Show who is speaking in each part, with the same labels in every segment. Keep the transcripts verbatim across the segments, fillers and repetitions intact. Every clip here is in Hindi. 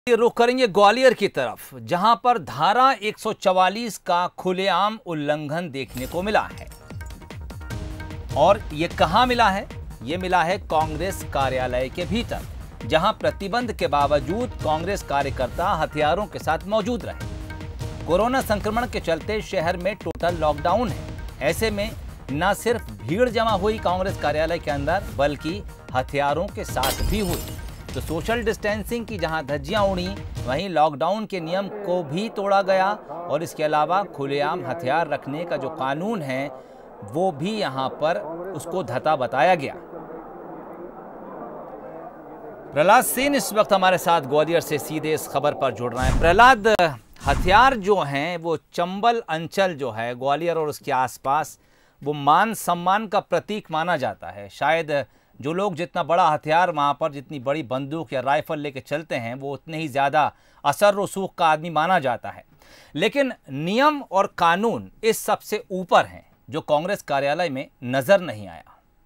Speaker 1: ये रुख करेंगे ग्वालियर की तरफ, जहां पर धारा एक सौ चवालीस का खुलेआम उल्लंघन देखने को मिला है। और ये कहां मिला है? ये मिला है कांग्रेस कार्यालय के भीतर, जहां प्रतिबंध के बावजूद कांग्रेस कार्यकर्ता हथियारों के साथ मौजूद रहे। कोरोना संक्रमण के चलते शहर में टोटल लॉकडाउन है। ऐसे में न सिर्फ भीड़ जमा हुई कांग्रेस कार्यालय के अंदर, बल्कि हथियारों के साथ भी हुई। तो सोशल डिस्टेंसिंग की जहां धज्जियां उड़ी, वहीं लॉकडाउन के नियम को भी तोड़ा गया और इसके अलावा खुलेआम हथियार रखने का जो कानून है वो भी यहां पर उसको धता बताया गया। प्रहलाद सेन इस वक्त हमारे साथ ग्वालियर से सीधे इस खबर पर जुड़ रहे हैं। प्रहलाद, हथियार जो हैं वो चंबल अंचल जो है ग्वालियर और उसके आसपास, वो मान सम्मान का प्रतीक माना जाता है। शायद जो लोग जितना बड़ा हथियार वहाँ पर, जितनी बड़ी बंदूक या राइफल लेके चलते हैं, वो उतने ही ज़्यादा असर रसूख का आदमी माना जाता है। लेकिन नियम और कानून इस सबसे ऊपर हैं, जो कांग्रेस कार्यालय में नजर नहीं आया।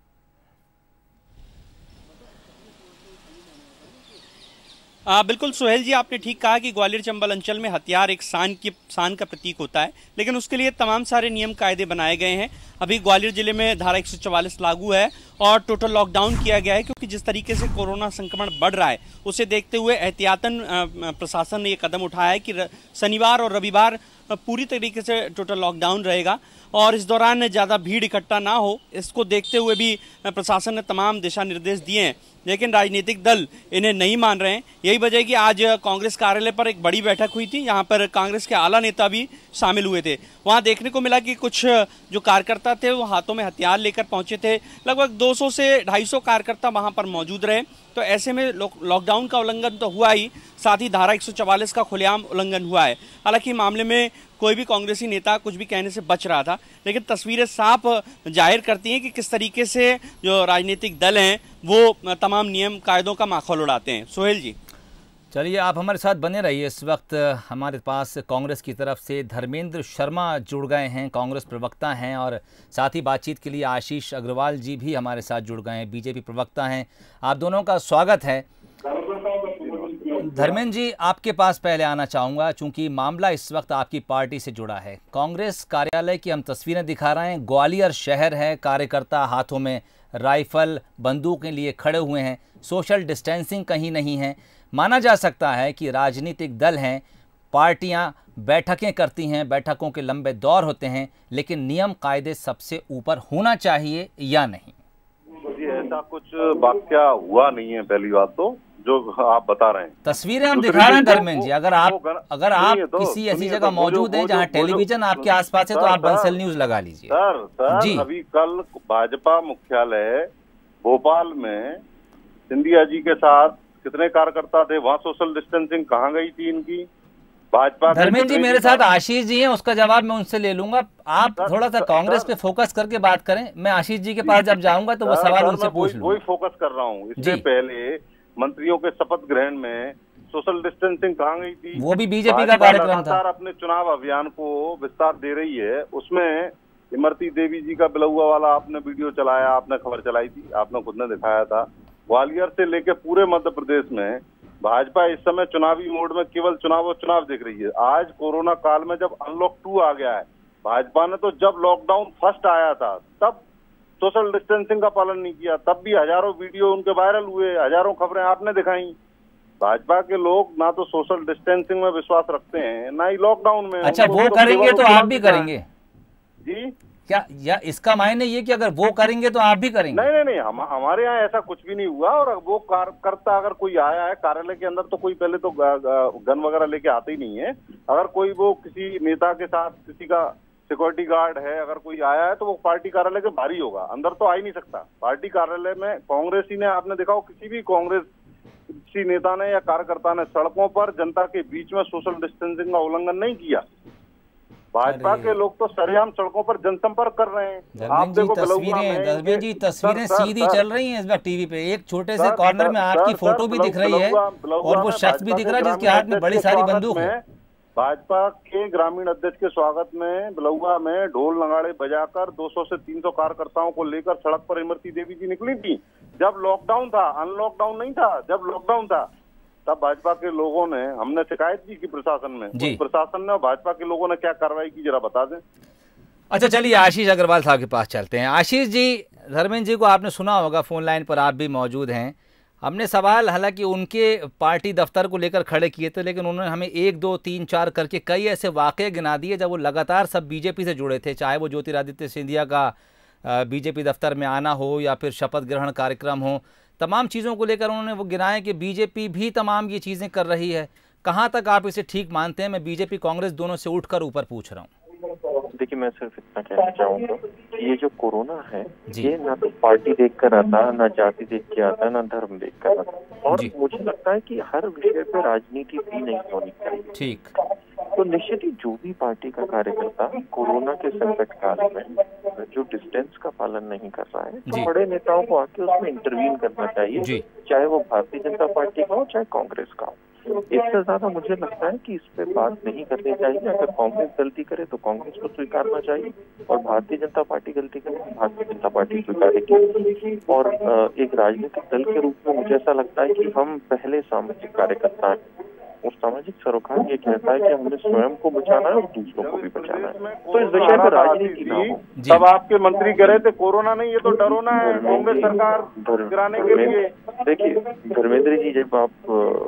Speaker 2: आ, बिल्कुल सुहेल जी, आपने ठीक कहा कि ग्वालियर चंबल अंचल में हथियार एक शान की शान का प्रतीक होता है, लेकिन उसके लिए तमाम सारे नियम कायदे बनाए गए हैं। अभी ग्वालियर जिले में धारा एक सौ चवालीस लागू है और टोटल लॉकडाउन किया गया है, क्योंकि जिस तरीके से कोरोना संक्रमण बढ़ रहा है उसे देखते हुए एहतियातन प्रशासन ने ये कदम उठाया है कि शनिवार और रविवार पूरी तरीके से टोटल लॉकडाउन रहेगा और इस दौरान ज़्यादा भीड़ इकट्ठा ना हो, इसको देखते हुए भी प्रशासन ने तमाम दिशा निर्देश दिए हैं। लेकिन राजनीतिक दल इन्हें नहीं मान रहे हैं। यही वजह है कि आज कांग्रेस कार्यालय पर एक बड़ी बैठक हुई थी, यहाँ पर कांग्रेस के आला नेता भी शामिल हुए थे। वहाँ देखने को मिला कि कुछ जो कार्यकर्ता थे वो हाथों में हथियार लेकर पहुंचे थे। लगभग दो सौ से ढाई सौ कार्यकर्ता वहाँ पर मौजूद रहे। तो ऐसे में लॉकडाउन का उल्लंघन तो हुआ ही, साथ ही धारा एक सौ चवालीस का खुलेआम उल्लंघन हुआ है। हालांकि मामले में कोई भी कांग्रेसी नेता कुछ भी कहने से बच रहा था, लेकिन तस्वीरें साफ जाहिर करती हैं कि किस तरीके से जो राजनीतिक दल हैं वो तमाम नियम कायदों का माखौल उड़ाते हैं। सोहेल जी,
Speaker 1: चलिए आप हमारे साथ बने रहिए। इस वक्त हमारे पास कांग्रेस की तरफ से धर्मेंद्र शर्मा जुड़ गए हैं, कांग्रेस प्रवक्ता हैं, और साथ ही बातचीत के लिए आशीष अग्रवाल जी भी हमारे साथ जुड़ गए हैं, बीजेपी प्रवक्ता हैं। आप दोनों का स्वागत है। धर्मेंद्र जी, आपके पास पहले आना चाहूँगा, चूँकि मामला इस वक्त आपकी पार्टी से जुड़ा है। कांग्रेस कार्यालय की हम तस्वीरें दिखा रहे हैं। ग्वालियर शहर है, कार्यकर्ता हाथों में राइफल बंदूकें लिए खड़े हुए हैं, सोशल डिस्टेंसिंग कहीं नहीं है। माना जा सकता है कि राजनीतिक दल हैं, पार्टियां बैठकें करती हैं, बैठकों के लंबे दौर होते हैं, लेकिन नियम कायदे सबसे ऊपर होना चाहिए या नहीं?
Speaker 3: जी, ऐसा कुछ वाकया हुआ नहीं है। पहली बात तो जो आप बता रहे हैं,
Speaker 1: तस्वीरें हम दिखा रहे हैं धर्मेंद्र जी। अगर आप अगर आप किसी ऐसी जगह मौजूद हैं जहां टेलीविजन आपके आसपास है, तो आप बंसल न्यूज लगा लीजिए।
Speaker 3: सर सर जी, अभी कल भाजपा मुख्यालय भोपाल में सिंधिया जी के साथ कितने कार्यकर्ता थे, वहाँ सोशल डिस्टेंसिंग कहाँ गई थी इनकी? भाजपा
Speaker 1: धर्मेंद्र जी, मेरे साथ आशीष जी हैं, उसका जवाब मैं उनसे ले लूंगा। आप थोड़ा सा कांग्रेस पे फोकस करके बात करें। मैं आशीष जी के पास जब जाऊंगा तो वो सवाल उनसे पूछ लूंगा।
Speaker 3: वही फोकस कर रहा हूँ। इससे पहले मंत्रियों के शपथ ग्रहण में सोशल डिस्टेंसिंग कहाँ गई थी?
Speaker 1: वो भी बीजेपी का कार्यक्रम था।
Speaker 3: अपने चुनाव अभियान को विस्तार दे रही है, उसमें इमरती देवी जी का बिलौआ वाला आपने वीडियो चलाया, आपने खबर चलाई थी, आपने खुद ने दिखाया था। ग्वालियर से लेकर पूरे मध्य प्रदेश में भाजपा इस समय चुनावी मोड में केवल चुनाव और चुनाव देख रही है। आज कोरोना काल में जब अनलॉक टू आ गया है, भाजपा ने तो जब लॉकडाउन फर्स्ट आया था तब सोशल डिस्टेंसिंग का पालन नहीं किया, तब भी हजारों वीडियो उनके वायरल हुए, हजारों खबरें आपने दिखाई। भाजपा के लोग ना तो सोशल डिस्टेंसिंग में विश्वास रखते हैं, ना ही लॉकडाउन में।
Speaker 1: अच्छा, वो करेंगे तो आप भी करेंगे
Speaker 3: जी
Speaker 1: क्या? या इसका मायने ये कि अगर वो करेंगे तो आप भी करेंगे?
Speaker 3: नहीं नहीं नहीं, हम हमारे यहाँ ऐसा कुछ भी नहीं हुआ। और वो कार्यकर्ता अगर कोई आया है कार्यालय के अंदर, तो कोई पहले तो गन वगैरह लेके आते ही नहीं है। अगर कोई वो किसी नेता के साथ, किसी का सिक्योरिटी गार्ड है, अगर कोई आया है तो वो पार्टी कार्यालय के बाहर ही होगा, अंदर तो आ ही नहीं सकता। पार्टी कार्यालय में कांग्रेसी ने, आपने देखा हो किसी भी कांग्रेस किसी नेता ने या कार्यकर्ता ने सड़कों पर जनता के बीच में सोशल डिस्टेंसिंग का उल्लंघन नहीं किया। भाजपा के लोग तो सरेआम सड़कों पर जनसंपर्क कर रहे हैं। आप देखो
Speaker 1: तस्वीरें, धर्मेंद्र जी तस्वीरें सीधी चल रही हैं इस बार टीवी पे। एक छोटे से कॉर्नर में आपकी फोटो भी दिख रही है और वो शख्स भी दिख रहा है जिसके हाथ में बड़ी सारी बंदूक है।
Speaker 3: भाजपा के ग्रामीण अध्यक्ष के स्वागत में बिलौआ में ढोल नगाड़े बजाकर दो सौ से तीन सौ कार्यकर्ताओं को लेकर सड़क पर इमरती देवी जी निकली थी। जब लॉकडाउन था, अनलॉकडाउन नहीं था, जब लॉकडाउन था। तब भाजपा के लोगों ने, हमने शिकायत की कि प्रशासन में, उस प्रशासन ने और भाजपा के लोगों ने क्या कार्रवाई की, जरा बता दें।
Speaker 1: अच्छा चलिए आशीष अग्रवाल साहब के पास चलते हैं। आशीष जी, धर्मेंद्र जी को आपने सुना होगा, फोन लाइन पर आप भी मौजूद हैं। हमने सवाल हालांकि उनके पार्टी दफ्तर को लेकर खड़े किए थे, लेकिन उन्होंने हमें एक दो तीन चार करके कई ऐसे वाकये गिना दिए जब वो लगातार सब बीजेपी से जुड़े थे, चाहे वो ज्योतिरादित्य सिंधिया का बीजेपी दफ्तर में आना हो या फिर शपथ ग्रहण कार्यक्रम हो, तमाम चीज़ों को लेकर उन्होंने वो गिनाए कि बीजेपी भी तमाम ये चीज़ें कर रही है। कहाँ तक आप इसे ठीक मानते हैं? मैं बीजेपी कांग्रेस दोनों से उठकर ऊपर पूछ रहा हूँ।
Speaker 4: देखिए, मैं सिर्फ इतना कहना चाहूँगा, ये जो कोरोना है ये ना तो पार्टी देखकर आता, ना जाति देख के आता, ना धर्म देख कर आता, और मुझे लगता है कि हर विषय पे राजनीति भी नहीं होनी चाहिए।
Speaker 1: ठीक।
Speaker 4: तो निश्चित ही जो भी पार्टी का कार्यकर्ता कोरोना के संकट काल में जो डिस्टेंस का पालन नहीं कर रहा है, तो बड़े नेताओं को आके उसमें इंटरवीन करना चाहिए, चाहे वो भारतीय जनता पार्टी का हो चाहे कांग्रेस का हो। इससे ज्यादा मुझे लगता है कि इस पे बात नहीं करनी चाहिए। अगर कांग्रेस गलती करे तो कांग्रेस को स्वीकारना चाहिए, और भारतीय जनता पार्टी गलती करे तो भारतीय जनता पार्टी स्वीकारेगी। और एक राजनीतिक दल के रूप में मुझे ऐसा लगता है कि हम पहले सामाजिक कार्यकर्ता हैं, और सामाजिक सरोकार ये कहता है कि हमें स्वयं को बचाना है और दूसरों को भी बचाना है। तो इस विषय पर राजनीति ना हो।
Speaker 3: तब आपके मंत्री कह रहे थे कोरोना नहीं, ये तो डरोना है कांग्रेस सरकार गिराने के लिए।
Speaker 4: देखिए धर्मेंद्र जी, जब आप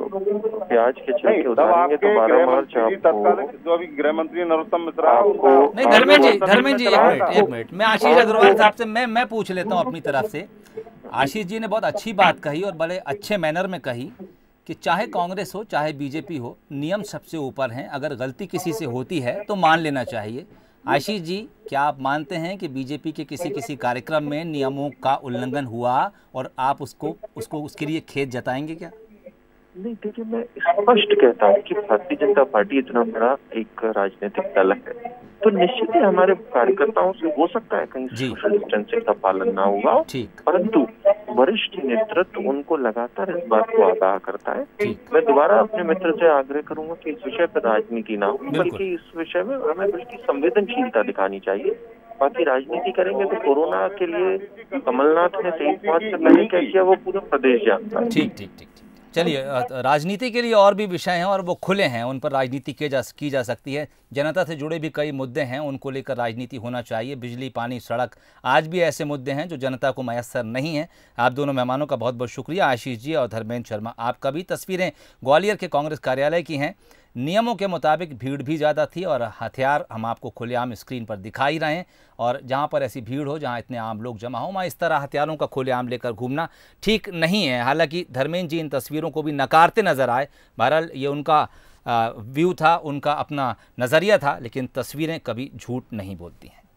Speaker 4: प्याज के छिलके उतारेंगे तो बारह मार्च आपको,
Speaker 3: जो अभी गृह मंत्री नरोत्तम मिश्रा
Speaker 4: आपको,
Speaker 1: नहीं धर्मेंद्र जी, धर्मेंद्र जी एक मिनट एक मिनट मैं आशीष अग्रवाल साहब से मैं मैं पूछ लेता हूँ अपनी तरफ से। आशीष जी ने बहुत अच्छी बात कही और बड़े अच्छे मैनर में कही कि चाहे कांग्रेस हो चाहे बीजेपी हो, नियम सबसे ऊपर हैं। अगर गलती किसी से होती है तो मान लेना चाहिए। आशीष जी, क्या आप मानते हैं कि बीजेपी के किसी किसी कार्यक्रम में नियमों का उल्लंघन हुआ और आप उसको उसको उसके लिए खेद जताएंगे क्या?
Speaker 4: नहीं, देखिए मैं स्पष्ट कहता हूँ कि भारतीय जनता पार्टी इतना बड़ा एक राजनीतिक दल है, तो निश्चित ही हमारे कार्यकर्ताओं से हो सकता है कहीं सोशल डिस्टेंसिंग का पालन ना हुआ, परंतु वरिष्ठ नेतृत्व उनको लगातार इस बात को आगाह करता है। मैं दोबारा अपने मित्र से आग्रह करूंगा कि इस विषय पर राजनीति ना हो, बल्कि इस विषय में हमें बल्कि संवेदनशीलता दिखानी चाहिए। बाकी राजनीति करेंगे तो कोरोना के लिए कमलनाथ ने तेईस मार्च से पहले क्या किया वो पूरा प्रदेश जानता है।
Speaker 1: ठीक ठीक ठीक चलिए, राजनीति के लिए और भी विषय हैं और वो खुले हैं, उन पर राजनीति की जा की जा सकती है। जनता से जुड़े भी कई मुद्दे हैं, उनको लेकर राजनीति होना चाहिए। बिजली, पानी, सड़क, आज भी ऐसे मुद्दे हैं जो जनता को मयस्सर नहीं है। आप दोनों मेहमानों का बहुत बहुत शुक्रिया, आशीष जी और धर्मेंद्र शर्मा। आपका भी तस्वीरें ग्वालियर के कांग्रेस कार्यालय की हैं। नियमों के मुताबिक भीड़ भी ज़्यादा थी और हथियार हम आपको खुलेआम स्क्रीन पर दिखा ही रहे हैं, और जहां पर ऐसी भीड़ हो, जहां इतने आम लोग जमा हो, वहाँ इस तरह हथियारों का खुलेआम लेकर घूमना ठीक नहीं है। हालांकि धर्मेंद्र जी इन तस्वीरों को भी नकारते नजर आए। बहरहाल ये उनका व्यू था, उनका अपना नज़रिया था, लेकिन तस्वीरें कभी झूठ नहीं बोलती हैं।